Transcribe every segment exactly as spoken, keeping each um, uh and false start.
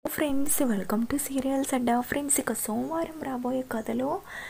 Friends, welcome to serials అడ్డా. Friends, ఇక సోమవారం రాబోయే కథలో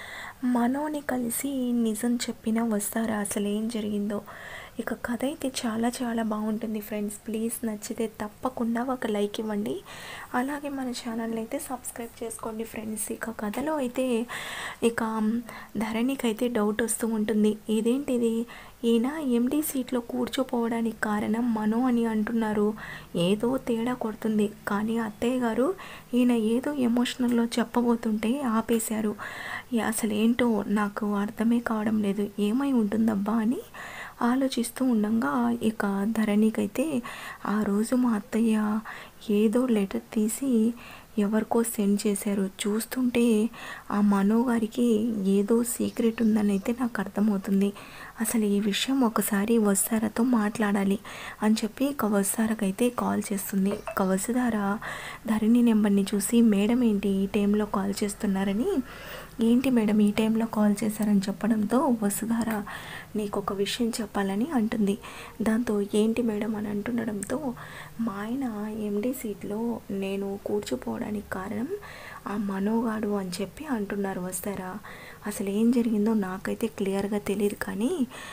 మనోని కలిసి నిజం చెప్పిన వస్తారా, అసలు ఏం జరిగిందో. ఇక కథ అయితే చాలా చాలా బాగుంటుంది ఫ్రెండ్స్. ప్లీజ్ నచ్చితే తప్పకుండా ఒక లైక్ ఇవ్వండి, అలాగే మన ఛానల్ అయితే సబ్స్క్రైబ్ చేసుకోండి ఫ్రెండ్స్. ఇక కథలో అయితే ఇక ధరణికి అయితే డౌట్ వస్తూ ఉంటుంది. ఇదేంటిది, ఈయన ఎండి సీట్లో కూర్చోపోవడానికి కారణం మనో అని అంటున్నారు, ఏదో తేడా కొడుతుంది. కానీ అత్తయ్య గారు ఈయన ఏదో ఎమోషనల్లో చెప్పబోతుంటే ఆపేశారు. అసలు ఏంటో నాకు అర్థమే కావడం లేదు, ఏమై ఉంటుందబ్బా అని ఆలోచిస్తూ ఉండగా ఇక ధరణికైతే ఆ రోజు మా అత్తయ్య ఏదో లెటర్ తీసి ఎవరికో సెండ్ చేశారు. చూస్తుంటే ఆ మనో గారికి ఏదో సీక్రెట్ ఉందని అయితే నాకు అర్థమవుతుంది. అసలు ఈ విషయం ఒకసారి వస్తారతో మాట్లాడాలి అని చెప్పి ఇక వస్తారకైతే కాల్ చేస్తుంది. ఇక వసుధార ధరణి నెంబర్ని చూసి, మేడం ఏంటి ఈ టైంలో కాల్ చేస్తున్నారని, ఏంటి మేడం ఈ టైంలో కాల్ చేశారని చెప్పడంతో వసుధార నీకు ఒక విషయం చెప్పాలని అంటుంది. దాంతో ఏంటి మేడం అని అంటుండడంతో, మా ఆయన ఎండి సీట్లో నేను కూర్చుపోవడానికి కారణం ఆ మనోగాడు అని చెప్పి అంటున్నారు వస్తారా. అసలు ఏం జరిగిందో నాకైతే క్లియర్గా తెలియదు, కానీ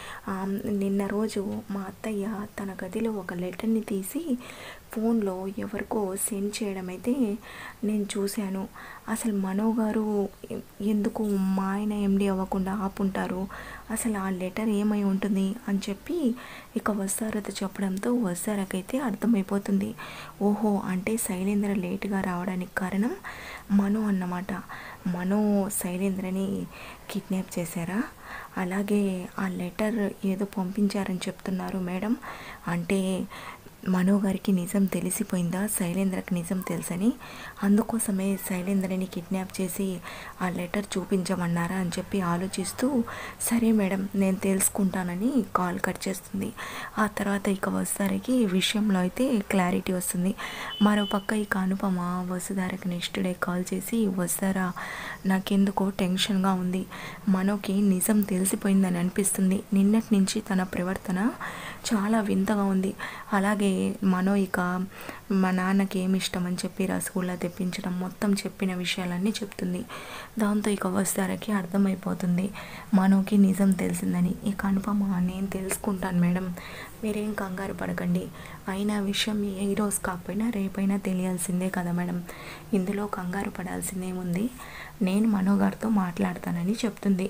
నిన్న రోజు మా అత్తయ్య తన గదిలో ఒక లెటర్ని తీసి ఫోన్లో ఎవరికో సెండ్ చేయడం అయితే నేను చూశాను. అసలు మనో గారు ఎందుకు మా ఆయన ఎండి అవ్వకుండా ఆపుంటారు, అసలు ఆ లెటర్ ఏమై ఉంటుంది అని చెప్పి ఇక వస్తారతో చెప్పడంతో వస్తారకైతే అర్థమైపోతుంది. ఓహో, అంటే శైలేంద్ర లేటుగా రావడానికి కారణం మనో అన్నమాట. మనో శైలేంద్రని కిడ్నాప్ చేశారా, అలాగే ఆ లెటర్ ఏదో పంపించారని చెప్తున్నారు మేడం. అంటే మనో గారికి నిజం తెలిసిపోయిందా, శైలేంద్రకి నిజం తెలుసని, అందుకోసమే శైలేంద్రని కిడ్నాప్ చేసి ఆ లెటర్ చూపించమన్నారా అని చెప్పి ఆలోచిస్తూ, సరే మేడం నేను తెలుసుకుంటానని కాల్ కట్ చేస్తుంది. ఆ తర్వాత ఇక వసుధారకి విషయంలో అయితే క్లారిటీ వస్తుంది. మరోపక్క ఇక అనుపమ వసుధారకి నెక్స్ట్ డే కాల్ చేసి, వసుధార నాకెందుకో టెన్షన్గా ఉంది, మనోకి నిజం తెలిసిపోయిందని అనిపిస్తుంది, నిన్నటి నుంచి తన ప్రవర్తన చాలా వింతగా ఉంది, అలాగే మనో ఇక మా నాన్నకి ఏమి ఇష్టం అని చెప్పి రసగుల్లా తెప్పించడం మొత్తం చెప్పిన విషయాలన్నీ చెప్తుంది. దాంతో ఇక వస్తారకి అర్థమైపోతుంది మనోకి నిజం తెలిసిందని. ఇక అనుపమ నేను తెలుసుకుంటాను మేడం, మీరేం కంగారు పడకండి, అయినా విషయం ఈరోజు కాకపోయినా రేపైనా తెలియాల్సిందే కదా మేడం, ఇందులో కంగారు పడాల్సిందేముంది, నేను మనో గారితో మాట్లాడతానని చెప్తుంది.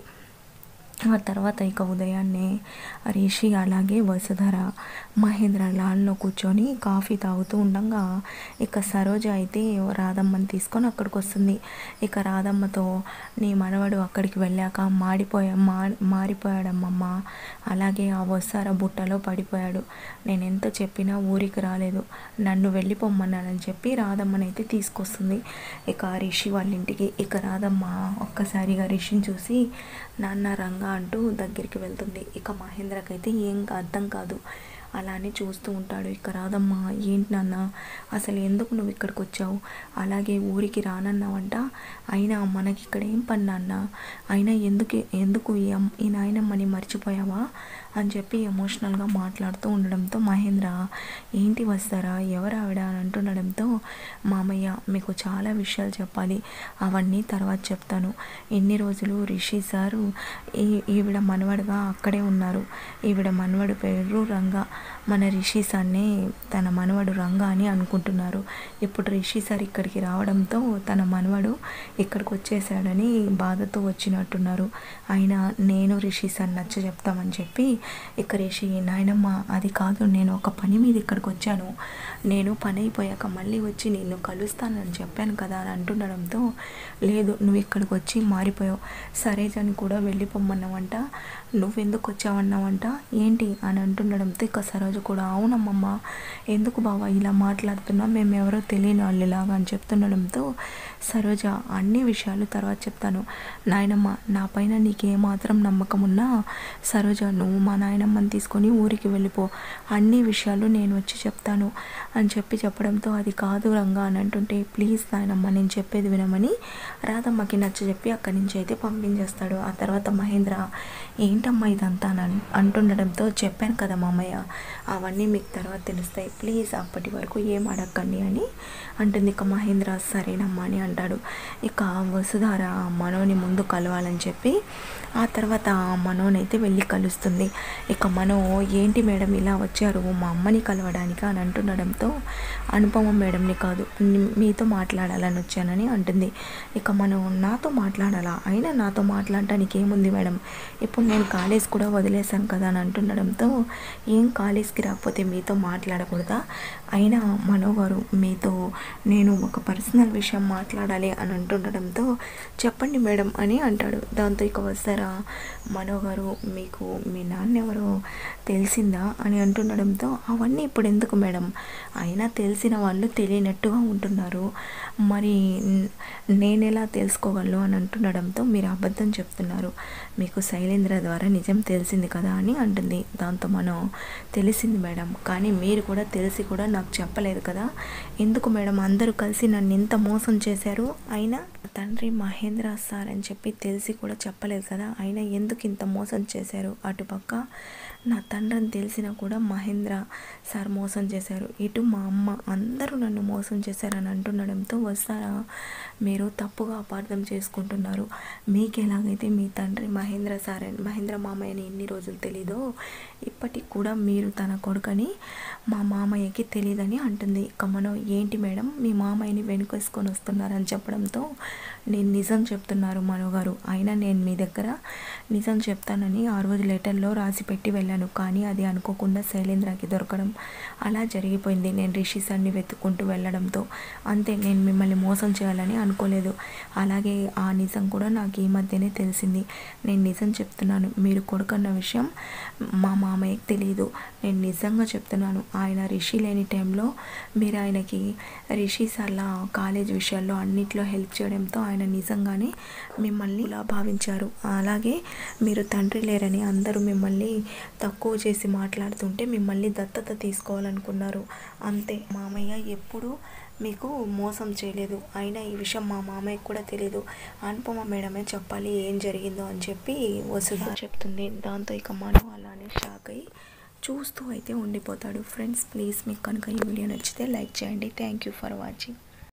ఆ తర్వాత ఇక ఉదయాన్నే రిషి అలాగే వసుధార మహేంద్ర లాన్లో కూర్చొని కాఫీ తాగుతూ ఉండగా ఇక సరోజ అయితే రాధమ్మని తీసుకొని అక్కడికి వస్తుంది. ఇక రాధమ్మతో, నీ మనవడు అక్కడికి వెళ్ళాక మాడిపోయా మా మారిపోయాడమ్మమ్మ, అలాగే ఆ వసార బుట్టలో పడిపోయాడు, నేను ఎంత చెప్పినా ఊరికి రాలేదు, నన్ను వెళ్ళిపోమ్మన్నానని చెప్పి రాధమ్మని అయితే తీసుకొస్తుంది ఇక రిషి వాళ్ళ ఇంటికి. ఇక రాధమ్మ ఒక్కసారిగా రిషిని చూసి నాన్న రంగా అంటూ దగ్గరికి వెళ్తుంది. ఇక మహేంద్రకైతే ఏం అర్థం కాదు, అలానే చూస్తూ ఉంటాడు. ఇక రాధమ్మ, ఏంటి నాన్న అసలు ఎందుకు నువ్వు ఇక్కడికి వచ్చావు, అలాగే ఊరికి రానన్నావంట, అయినా మనకి ఇక్కడ ఏం పని నాన్న, అయినా ఎందుకు ఎందుకు ఈ నాయనమ్మని మర్చిపోయావా అని చెప్పి ఎమోషనల్గా మాట్లాడుతూ ఉండడంతో మహేంద్ర, ఏంటి వస్తారా ఎవరు ఆవిడ అని అంటుండడంతో, మామయ్య మీకు చాలా విషయాలు చెప్పాలి, అవన్నీ తర్వాత చెప్తాను, ఎన్ని రోజులు రిషి సారు ఈ ఈవిడ మనవడుగా అక్కడే ఉన్నారు, ఈవిడ మనవడు పేరు రంగా, మన రిషి సార్నే తన మనవడు రంగా అని అనుకుంటున్నారు, ఇప్పుడు రిషి సార్ ఇక్కడికి రావడంతో తన మనవడు ఇక్కడికి వచ్చేసాడని బాధతో వచ్చినట్టున్నారు, అయినా నేను రిషి సార్ నచ్చ చెప్తామని చెప్పి ఇక రిషి, నాయనమ్మ అది కాదు, నేను ఒక పని మీద ఇక్కడికి వచ్చాను, నేను పని అయిపోయాక మళ్ళీ వచ్చి నిన్ను కలుస్తానని చెప్పాను కదా అని అంటుండడంతో, లేదు నువ్వు ఇక్కడికి వచ్చి మారిపోయావు, సరేజని కూడా వెళ్ళిపోమ్మన్నావంట, నువ్వెందుకు వచ్చావన్నావంట ఏంటి అని అంటుండడంతో ఇక సరోజ కూడా, అవునమ్మమ్మ ఎందుకు బావా ఇలా మాట్లాడుతున్నా, మేము ఎవరో తెలియని వాళ్ళు ఇలాగా అని చెప్తుండడంతో, సరోజ అన్ని విషయాలు తర్వాత చెప్తాను, నాయనమ్మ నా పైన నీకేమాత్రం నమ్మకం ఉన్నా సరోజ నువ్వు మా నాయనమ్మని తీసుకొని ఊరికి వెళ్ళిపో, అన్ని విషయాలు నేను వచ్చి చెప్తాను అని చెప్పి చెప్పడంతో అది కాదు రంగా అని అంటుంటే, ప్లీజ్ నాయనమ్మ నేను చెప్పేది వినమని రాధమ్మకి నచ్చ చెప్పి అక్కడి నుంచి అయితే పంపించేస్తాడు. ఆ తర్వాత మహేంద్ర ఏంటమ్మా ఇదంతా అని అంటుండడంతో, చెప్పాను కదా మామయ్య అవన్నీ మీకు తర్వాత తెలుస్తాయి, ప్లీజ్ అప్పటి వరకు ఏం అడగండి అని అంటుంది. ఇక మహేంద్ర సరేనమ్మా అని అంటాడు. ఇక వసుధార మనోని ముందు కలవాలని చెప్పి ఆ తర్వాత మనోనైతే వెళ్ళి కలుస్తుంది. ఇక మనో ఏంటి మేడం ఇలా వచ్చారు మా అమ్మని కలవడానికి అని అంటుండడంతో, అనుపమ మేడంని కాదు మీతో మాట్లాడాలని వచ్చానని అంటుంది. ఇక మనం నాతో మాట్లాడాలా, అయినా నాతో మాట్లాడటానికి ఏముంది మేడం, ఇప్పుడు నేను కాలేజ్ కూడా వదిలేశాను కదా అని అంటుండడంతో, ఏం కాలేజ్కి రాకపోతే మీతో మాట్లాడకూడదా, అయినా మనోగారు మీతో నేను ఒక పర్సనల్ విషయం మాట్లాడాలి అని అంటుండడంతో, చెప్పండి మేడం అని అంటాడు. దాంతో ఇక వస్తారా మనోగారు మీకు మీ నాన్న ఎవరో తెలిసిందా అని అంటుండడంతో, అవన్నీ ఇప్పుడు ఎందుకు మేడం, అయినా తెలిసిన వాళ్ళు తెలియనట్టుగా ఉంటున్నారు, మరి నేను ఎలా తెలుసుకోగలను అని అంటుండడంతో, మీరు అబద్ధం చెప్తున్నారు, మీకు శైలేంద్ర ద్వారా నిజం తెలిసింది కదా అని అంటుంది. దాంతో మనం తెలిసింది మేడం, కానీ మీరు కూడా తెలిసి కూడా నాకు చెప్పలేదు కదా, ఎందుకు మేడం అందరూ కలిసి నన్ను ఇంత మోసం చేశారు, అయినా తండ్రి మహేంద్ర సార్ అని చెప్పి తెలిసి కూడా చెప్పలేదు కదా, అయినా ఎందుకు ఇంత మోసం చేశారు, అటుపక్క నా తండ్రిని తెలిసినా కూడా మహేంద్ర సార్ మోసం చేశారు, ఇటు మా అమ్మ అందరూ నన్ను మోసం చేశారని అంటుండడంతో, వస్తారా మీరు తప్పుగా అపార్థం చేసుకుంటున్నారు, మీకు ఎలాగైతే మీ తండ్రి మహేంద్ర సార్ మహేంద్ర మామయ్యని ఎన్ని రోజులు తెలీదో ఇప్పటికి కూడా మీరు తన కొడుకని మా మామయ్యకి తెలియదని అంటుంది. ఇక మనం ఏంటి మేడం మీ మామయ్యని వెనుకేసుకొని వస్తున్నారని చెప్పడంతో, నేను నిజం చెప్తున్నారు మనోగారు, అయినా నేను మీ దగ్గర నిజం చెప్తానని ఆ రోజు లెటర్లో రాసి పెట్టి వెళ్ళాను, కానీ అది అనుకోకుండా శైలేంద్రకి దొరకడం అలా జరిగిపోయింది, నేను రిషి సార్ని వెతుక్కుంటూ వెళ్ళడంతో అంతే, నేను మిమ్మల్ని మోసం చేయాలని అనుకోలేదు, అలాగే ఆ నిజం కూడా నాకు ఈ మధ్యనే తెలిసింది, నేను నిజం చెప్తున్నాను, మీరు కొడుకన్న విషయం మా మామయ్యకి తెలియదు, నేను నిజంగా చెప్తున్నాను, ఆయన రిషి లేని టైంలో మీరు ఆయనకి రిషి సార్ల కాలేజ్ విషయాల్లో అన్నిట్లో హెల్ప్ చేయడంతో ఆయన నిజంగానే మిమ్మల్ని ఇలా భావించారు, అలాగే మీరు తండ్రి లేరని అందరూ మిమ్మల్ని తక్కువ చేసి మాట్లాడుతుంటే మిమ్మల్ని దత్తత తీసుకోవాలనుకున్నారు, అంతే, మామయ్య ఎప్పుడూ మీకు మోసం చేయలేదు, అయినా ఈ విషయం మా మామయ్యకు కూడా తెలియదు, అనుపమ మేడమే చెప్పాలి ఏం జరిగిందో అని చెప్పి వసుధ చెప్తుంది. దాంతో ఇక మనం అలానే షాక్ అయ్యి చూస్తూ అయితే ఉండిపోతాడు. ఫ్రెండ్స్ ప్లీజ్ మీకు కనుక ఈ వీడియో నచ్చితే లైక్ చేయండి. Thank you for watching.